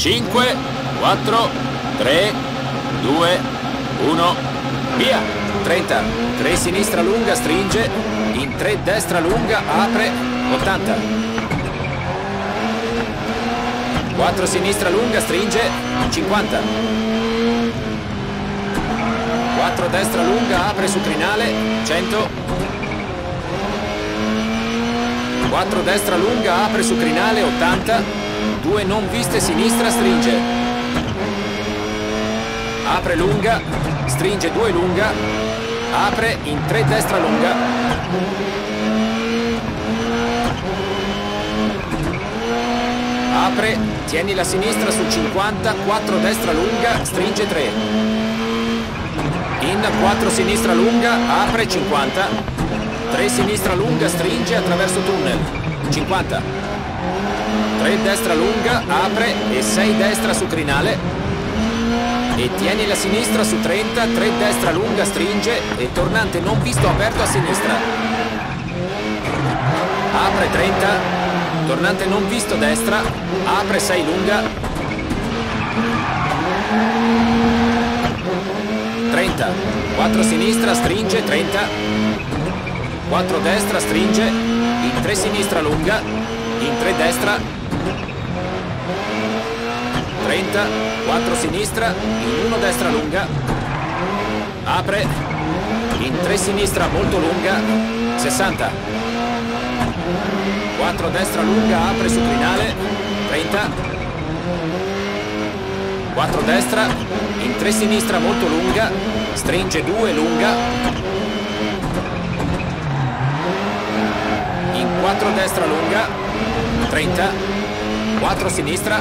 5, 4, 3, 2, 1, via! 30, 3 sinistra lunga, stringe, in 3 destra lunga, apre, 80. 4 sinistra lunga, stringe, 50. 4 destra lunga, apre su crinale, 100. 4 destra lunga, apre su crinale, 80. 2 non viste sinistra, stringe. Apre lunga, stringe 2 lunga, apre in 3 destra lunga. Apre, tieni la sinistra su 50, 4 destra lunga, stringe 3. In 4 sinistra lunga, apre 50. 3 sinistra lunga, stringe attraverso tunnel, 50. 3 destra lunga, apre e 6 destra su crinale. E tieni la sinistra su 30, 3 destra lunga, stringe e tornante non visto aperto a sinistra. Apre 30, tornante non visto destra, apre 6 lunga. 30, 4 sinistra, stringe, 30. 4 destra, stringe, in 3 sinistra lunga, in 3 destra. 30, 4 sinistra, in 1 destra lunga, apre, in 3 sinistra molto lunga, 60. 4 destra lunga, apre su crinale, 30. 4 destra, in 3 sinistra molto lunga, stringe 2 lunga, in 4 destra lunga, 30. 4 sinistra,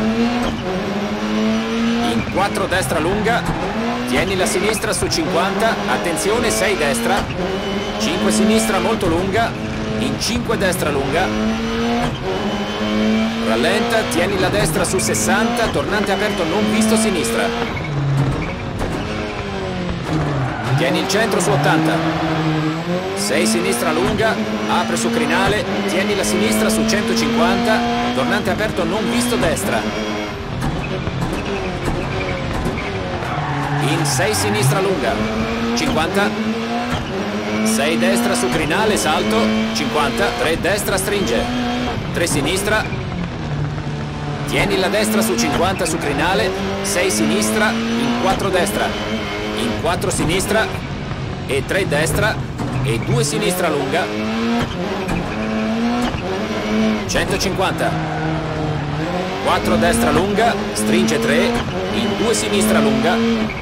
in 4 destra lunga, tieni la sinistra su 50, attenzione 6 destra, 5 sinistra molto lunga, in 5 destra lunga, rallenta, tieni la destra su 60, tornante aperto non visto sinistra, tieni il centro su 80, 6 sinistra lunga, apre su crinale, tieni la sinistra su 150, tornante aperto non visto destra. In 6 sinistra lunga, 50. 6 destra su crinale, salto, 50. 3 destra, stringe. 3 sinistra. Tieni la destra su 50 su crinale, 6 sinistra, in 4 destra. In 4 sinistra e 3 destra e 2 sinistra lunga. 150. 4 destra lunga, stringe 3, in 2 sinistra lunga.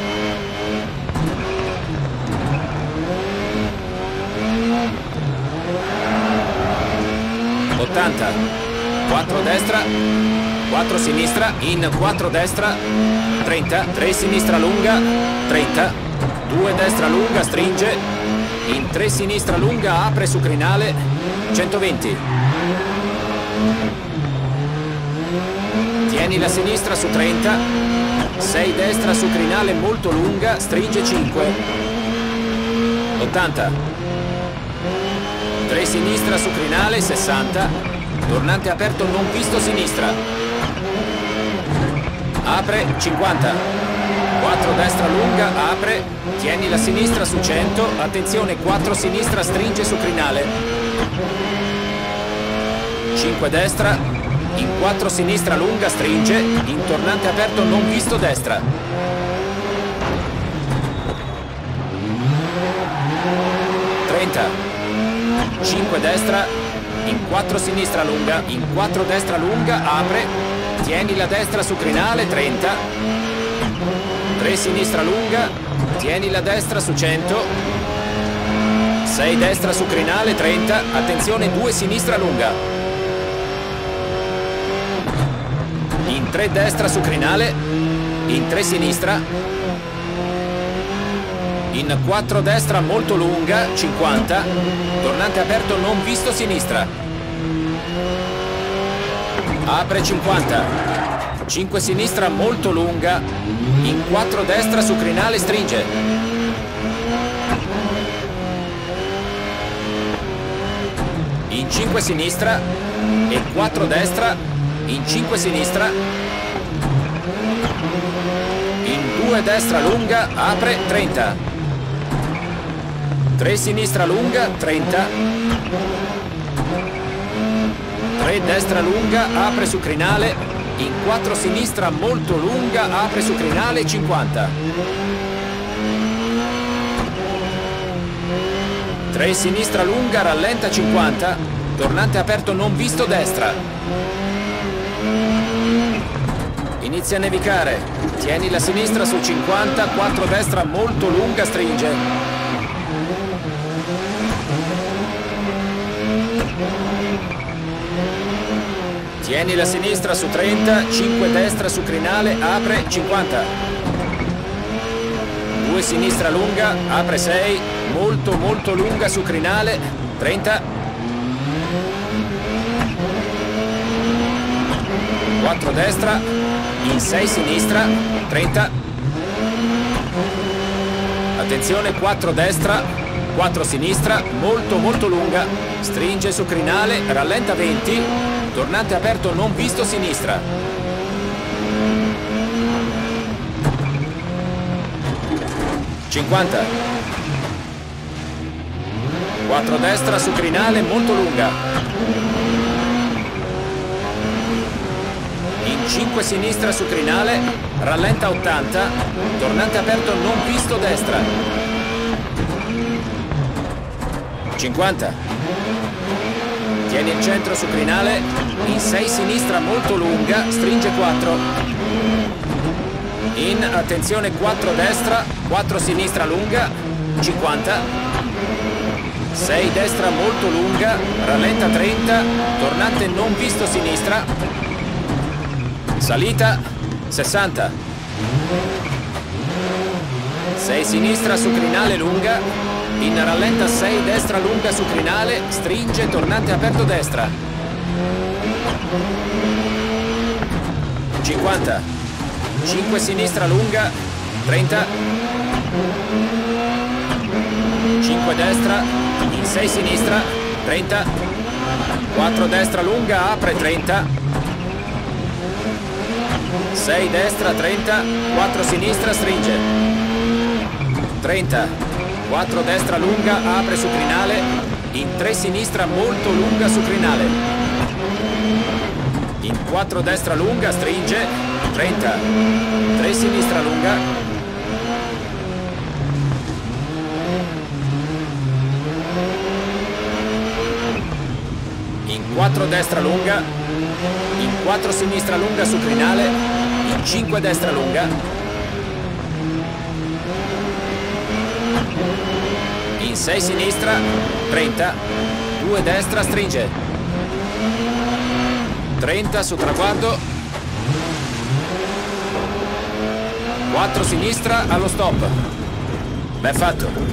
80. 4 destra, 4 sinistra, in 4 destra, 30, 3 sinistra lunga, 30, 2 destra lunga, stringe, in 3 sinistra lunga, apre su crinale, 120. Tieni la sinistra su 30, 6 destra su crinale molto lunga, stringe 5, 80. 3 sinistra su crinale, 60. Tornante aperto non visto sinistra. Apre, 50. 4 destra lunga, apre. Tieni la sinistra su 100. Attenzione, 4 sinistra, stringe su crinale. 5 destra. In 4 sinistra lunga, stringe. In tornante aperto non visto destra. 30. 5 destra, in 4 sinistra lunga, in 4 destra lunga, apre, tieni la destra su crinale, 30, 3 sinistra lunga, tieni la destra su 100, 6 destra su crinale, 30, attenzione 2 sinistra lunga, in 3 destra su crinale, in 3 sinistra, in 4 destra molto lunga, 50, tornante aperto non visto sinistra. Apre 50, 5 sinistra molto lunga, in 4 destra su crinale stringe. In 5 sinistra e 4 destra, in 5 sinistra, In 2 destra lunga, apre 30. 3 sinistra lunga, 30. 3 destra lunga, apre su crinale. In 4 sinistra molto lunga, apre su crinale, 50. 3 sinistra lunga, rallenta, 50. Tornante aperto non visto, destra. Inizia a nevicare. Tieni la sinistra su 50, 4 destra molto lunga, stringe. Tieni la sinistra su 30, 5 destra su crinale, apre 50. 2 sinistra lunga, apre 6, molto lunga su crinale, 30. 4 destra, in 6 sinistra, 30. Attenzione, 4 destra, 4 sinistra, molto lunga, stringe su crinale, rallenta 20, tornante aperto non visto, sinistra. 50. 4 destra su crinale, molto lunga. In 5 sinistra su crinale, rallenta 80, tornante aperto non visto, destra. 50. Tieni il centro su crinale, in 6 sinistra molto lunga, stringe 4. In, attenzione, 4 destra, 4 sinistra lunga, 50. 6 destra molto lunga, rallenta 30, tornante non visto, sinistra. Salita, 60. 6 sinistra su crinale lunga, in rallenta 6 destra lunga su crinale, stringe, tornante aperto, destra. 50. 5 sinistra lunga, 30. 5 destra, in 6 sinistra, 30. 4 destra lunga, apre 30. 6 destra, 30, 4 sinistra, stringe. 30, 4 destra lunga, apre su crinale, in 3 sinistra molto lunga su crinale. In 4 destra lunga, stringe, 30, 3 sinistra lunga. In 4 destra lunga, in 4 sinistra lunga su crinale, in 5 destra lunga. In 6 sinistra, 30, 2 destra, stringe. 30 su traguardo. 4 sinistra allo stop. Ben fatto.